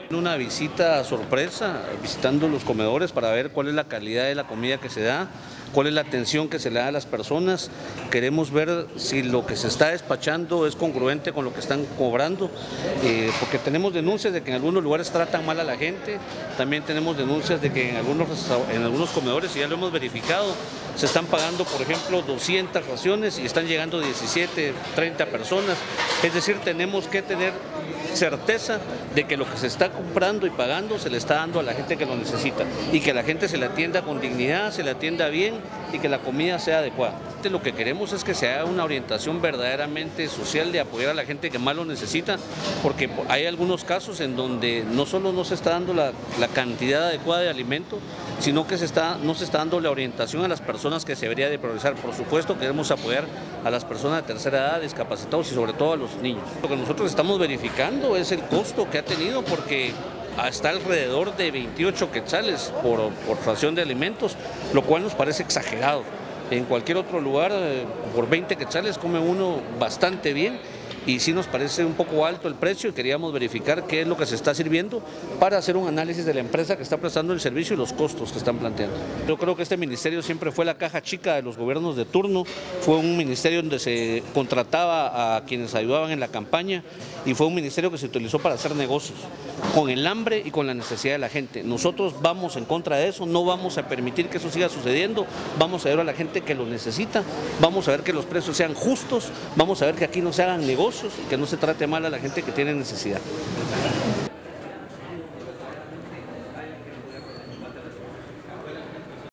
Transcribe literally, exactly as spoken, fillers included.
Una visita sorpresa, visitando los comedores para ver cuál es la calidad de la comida que se da, cuál es la atención que se le da a las personas. Queremos ver si lo que se está despachando es congruente con lo que están cobrando, eh, porque tenemos denuncias de que en algunos lugares tratan mal a la gente, también tenemos denuncias de que en algunos, en algunos comedores, y ya lo hemos verificado, se están pagando, por ejemplo, doscientas raciones y están llegando diecisiete, treinta personas. Es decir, tenemos que tener certeza de que lo que se está comprando y pagando se le está dando a la gente que lo necesita y que la gente se le atienda con dignidad, se le atienda bien y que la comida sea adecuada. Lo que queremos es que se haga una orientación verdaderamente social de apoyar a la gente que más lo necesita, porque hay algunos casos en donde no solo no se está dando la, la cantidad adecuada de alimento, sino que se está, no se está dando la orientación a las personas que se debería de priorizar. Por supuesto, queremos apoyar a las personas de tercera edad, discapacitados y sobre todo a los niños. Lo que nosotros estamos verificando es el costo que ha tenido, porque hasta alrededor de veintiocho quetzales por, por ración de alimentos, lo cual nos parece exagerado. En cualquier otro lugar, por veinte quetzales come uno bastante bien, y sí nos parece un poco alto el precio y queríamos verificar qué es lo que se está sirviendo para hacer un análisis de la empresa que está prestando el servicio y los costos que están planteando. Yo creo que este ministerio siempre fue la caja chica de los gobiernos de turno, fue un ministerio donde se contrataba a quienes ayudaban en la campaña y fue un ministerio que se utilizó para hacer negocios con el hambre y con la necesidad de la gente. Nosotros vamos en contra de eso, no vamos a permitir que eso siga sucediendo, vamos a ver a la gente que lo necesita, vamos a ver que los precios sean justos, vamos a ver que aquí no se hagan negocios y que no se trate mal a la gente que tiene necesidad.